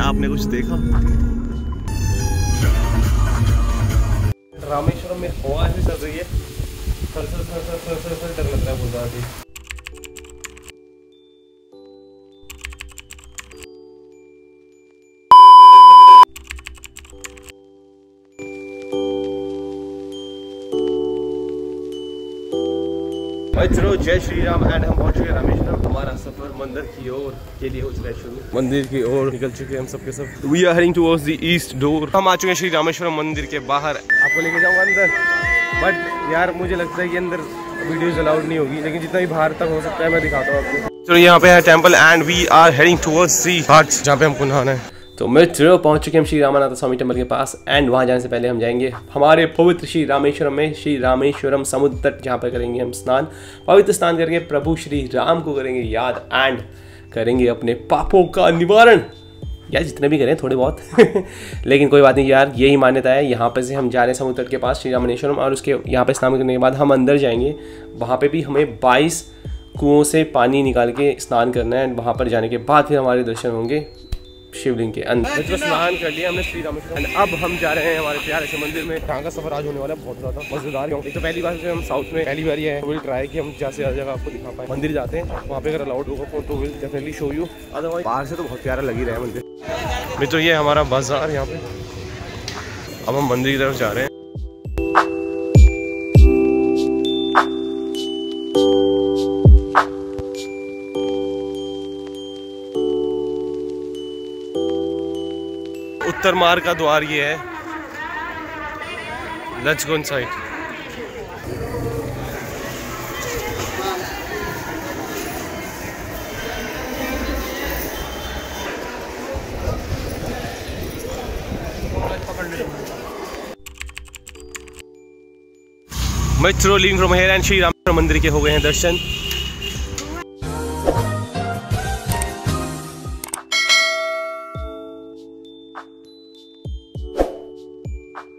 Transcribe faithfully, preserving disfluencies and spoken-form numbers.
आपने कुछ देखा? रामेश्वरम में हवा ऐसी चल रही है, sir sir sir sir sir sir sir डर लग रहा है बहुत ज़्यादा। चलो जय श्री राम एंड हम पहुंच चुके रामेश्वरम। हमारा सफर मंदिर की ओर के लिए हो चुका है शुरू। मंदिर की ओर निकल चुके हैं हम सबके सब। We are heading towards the east door. हम आ चुके हैं श्री रामेश्वरम मंदिर के बाहर। आपको लेके जाऊंगा अंदर, बट यार मुझे लगता है कि अंदर वीडियोज अलाउड नहीं होगी, लेकिन जितना भी बाहर तक हो सकता है मैं दिखाता हूँ आपको। चलो यहाँ पे है temple and we are heading towards the ghats जहाँ पे हमको नहाना है। तो मित्रों पहुंच चुके हम श्री रामानाथ स्वामी टेम्पल के पास एंड वहां जाने से पहले हम जाएंगे हमारे पवित्र श्री रामेश्वरम में, श्री रामेश्वरम समुद्र तट जहाँ पर करेंगे हम स्नान। पवित्र स्नान करके प्रभु श्री राम को करेंगे याद एंड करेंगे अपने पापों का निवारण। यार जितने भी करें थोड़े बहुत लेकिन कोई बात नहीं यार, यही मान्यता है। यहाँ पे से हम जा रहे हैं समुद्र तट के पास श्री रामेश्वरम, और उसके यहाँ पे स्नान करने के बाद हम अंदर जाएंगे। वहाँ पे भी हमें बाईस कुओं से पानी निकाल के स्नान करना है। वहाँ पर जाने के बाद फिर हमारे दर्शन होंगे शिवलिंग के अंदर। तो स्नान कर लिया हमने श्री रामेश्वरम। अब हम जा रहे हैं हमारे प्यारे से मंदिर में। यहाँ का सफर आज होने वाला है बहुत ज़्यादा मजेदार। तो पहली बार से हम साउथ में पहली बार है, विल ट्राई कि हम जैसे हर जगह आपको दिखा पाए। मंदिर जाते हैं, वहाँ पे अगर अलाउड होगा तो will definitely show you, otherwise बाहर से तो बहुत प्यारा लग ही रहा है मंदिर में। तो ये हमारा बाजार यहाँ पे। अब हम मंदिर की तरफ जा रहे हैं। उत्तर मार्ग का द्वार ये है। Let's go inside. मित्रों living from here and Shri Rameshwaram मंदिर के हो गए हैं दर्शन।